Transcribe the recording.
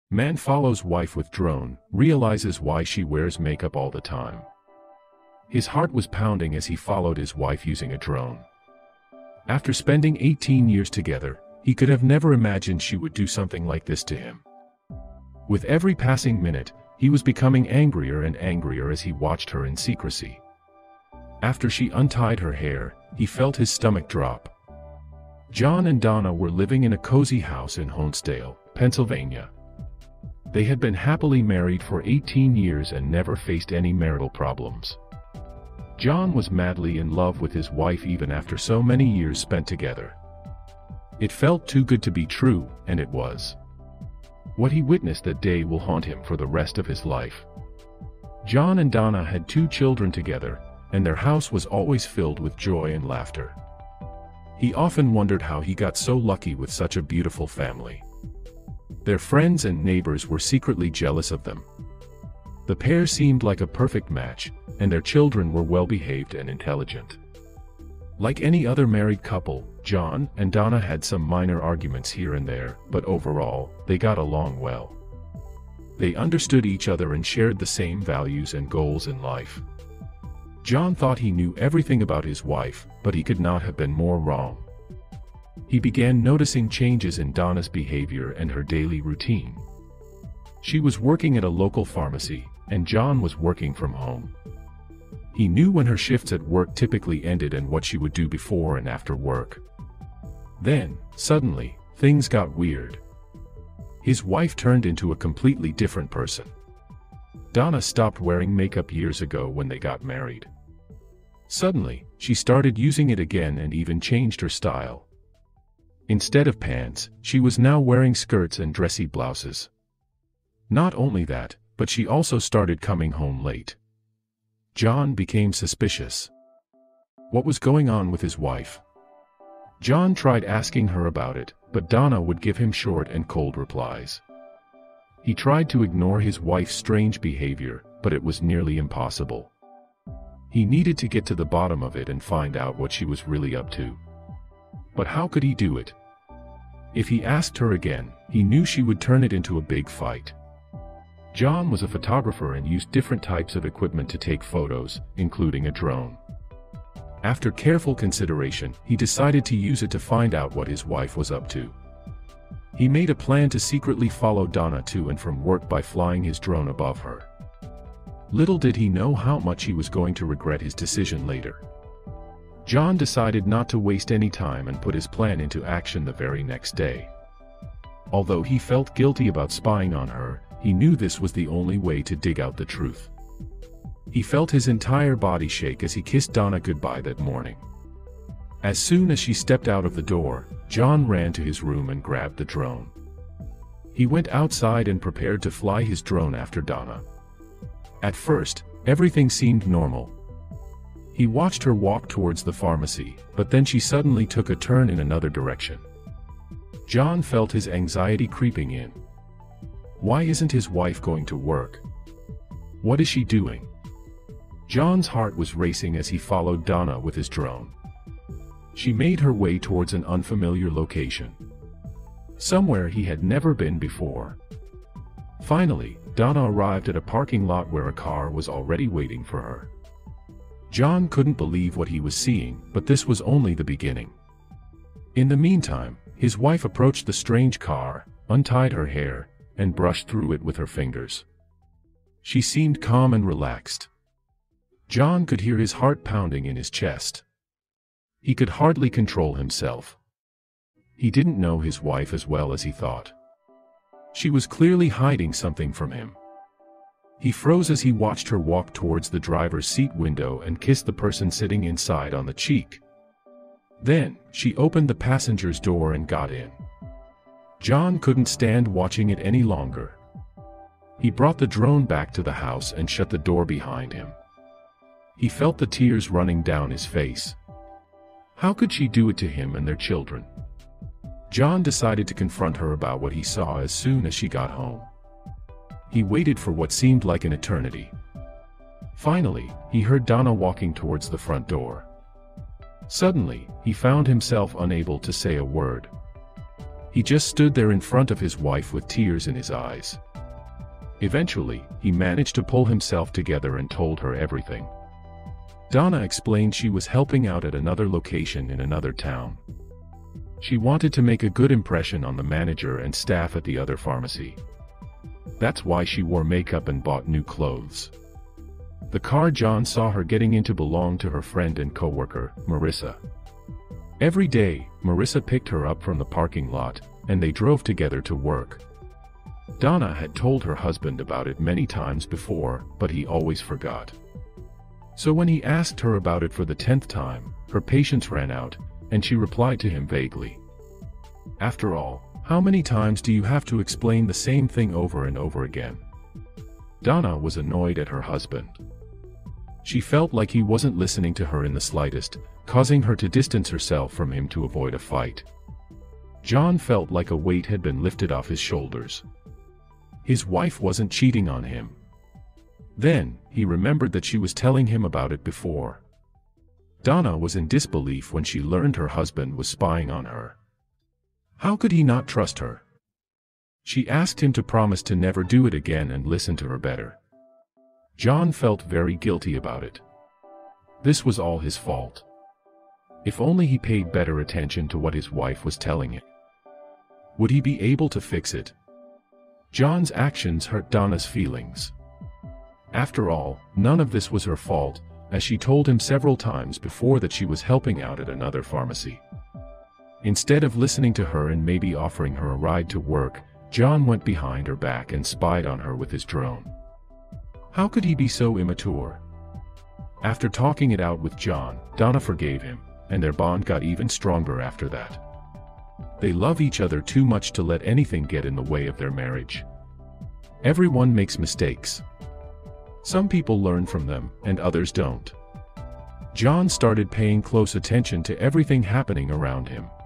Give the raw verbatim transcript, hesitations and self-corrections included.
Man follows wife with drone, realizes why she wears makeup all the time. His heart was pounding as he followed his wife using a drone. After spending eighteen years together, he could have never imagined she would do something like this to him. With every passing minute, he was becoming angrier and angrier as he watched her in secrecy. After she untied her hair, he felt his stomach drop. John and Donna were living in a cozy house in Honesdale, Pennsylvania. They had been happily married for eighteen years and never faced any marital problems. John was madly in love with his wife even after so many years spent together. It felt too good to be true, and it was. What he witnessed that day will haunt him for the rest of his life. John and Donna had two children together, and their house was always filled with joy and laughter. He often wondered how he got so lucky with such a beautiful family. Their friends and neighbors were secretly jealous of them. The pair seemed like a perfect match, and their children were well-behaved and intelligent. Like any other married couple, John and Donna had some minor arguments here and there, but overall, they got along well. They understood each other and shared the same values and goals in life. John thought he knew everything about his wife, but he could not have been more wrong. He began noticing changes in Donna's behavior and her daily routine. She was working at a local pharmacy, and John was working from home. He knew when her shifts at work typically ended and what she would do before and after work. Then, suddenly, things got weird. His wife turned into a completely different person. Donna stopped wearing makeup years ago when they got married. Suddenly, she started using it again and even changed her style. Instead of pants, she was now wearing skirts and dressy blouses. Not only that, but she also started coming home late. John became suspicious. What was going on with his wife? John tried asking her about it, but Donna would give him short and cold replies. He tried to ignore his wife's strange behavior, but it was nearly impossible. He needed to get to the bottom of it and find out what she was really up to. But how could he do it? If he asked her again, he knew she would turn it into a big fight. John was a photographer and used different types of equipment to take photos, including a drone. After careful consideration, he decided to use it to find out what his wife was up to. He made a plan to secretly follow Donna to and from work by flying his drone above her. Little did he know how much he was going to regret his decision later. John decided not to waste any time and put his plan into action the very next day. Although he felt guilty about spying on her, he knew this was the only way to dig out the truth. He felt his entire body shake as he kissed Donna goodbye that morning. As soon as she stepped out of the door, John ran to his room and grabbed the drone. He went outside and prepared to fly his drone after Donna. At first, everything seemed normal. He watched her walk towards the pharmacy, but then she suddenly took a turn in another direction. John felt his anxiety creeping in. Why isn't his wife going to work? What is she doing? John's heart was racing as he followed Donna with his drone. She made her way towards an unfamiliar location. Somewhere he had never been before. Finally, Donna arrived at a parking lot where a car was already waiting for her. John couldn't believe what he was seeing, but this was only the beginning. In the meantime, his wife approached the strange car, untied her hair, and brushed through it with her fingers. She seemed calm and relaxed. John could hear his heart pounding in his chest. He could hardly control himself. He didn't know his wife as well as he thought. She was clearly hiding something from him. He froze as he watched her walk towards the driver's seat window and kissed the person sitting inside on the cheek. Then, she opened the passenger's door and got in. John couldn't stand watching it any longer. He brought the drone back to the house and shut the door behind him. He felt the tears running down his face. How could she do it to him and their children? John decided to confront her about what he saw as soon as she got home. He waited for what seemed like an eternity. Finally, he heard Donna walking towards the front door. Suddenly, he found himself unable to say a word. He just stood there in front of his wife with tears in his eyes. Eventually, he managed to pull himself together and told her everything. Donna explained she was helping out at another location in another town. She wanted to make a good impression on the manager and staff at the other pharmacy. That's why she wore makeup and bought new clothes. The car John saw her getting into belonged to her friend and co-worker, Marissa. Every day, Marissa picked her up from the parking lot, and they drove together to work. Donna had told her husband about it many times before, but he always forgot. So when he asked her about it for the tenth time, her patience ran out, and she replied to him vaguely. After all, how many times do you have to explain the same thing over and over again? Donna was annoyed at her husband. She felt like he wasn't listening to her in the slightest, causing her to distance herself from him to avoid a fight. John felt like a weight had been lifted off his shoulders. His wife wasn't cheating on him. Then, he remembered that she was telling him about it before. Donna was in disbelief when she learned her husband was spying on her. How could he not trust her? She asked him to promise to never do it again and listen to her better. John felt very guilty about it. This was all his fault. If only he paid better attention to what his wife was telling him. Would he be able to fix it? John's actions hurt Donna's feelings. After all, none of this was her fault, as she told him several times before that she was helping out at another pharmacy. Instead of listening to her and maybe offering her a ride to work, John went behind her back and spied on her with his drone. How could he be so immature? After talking it out with John, Donna forgave him, and their bond got even stronger after that. They love each other too much to let anything get in the way of their marriage. Everyone makes mistakes. Some people learn from them, and others don't. John started paying close attention to everything happening around him.